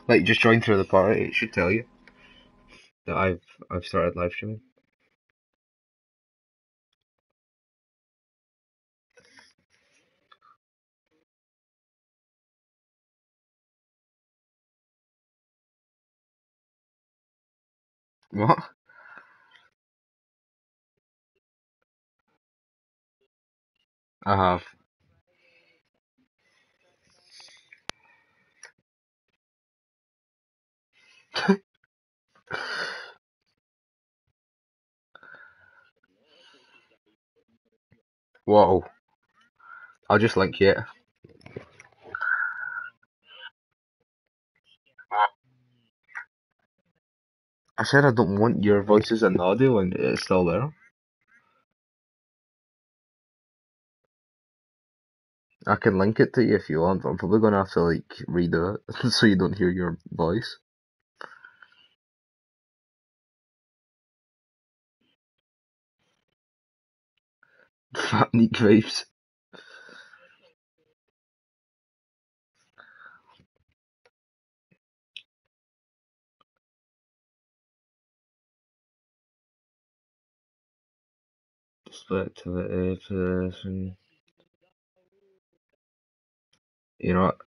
Like, just join through the party. It should tell you that I've started live streaming. What? I have. Whoa. I'll just link you it. I said I don't want your voices in the audio, and it's still there. I can link it to you if you want, but I'm probably gonna have to like redo it so you don't hear your voice. Fat neat vibes. Split activity position. You know what?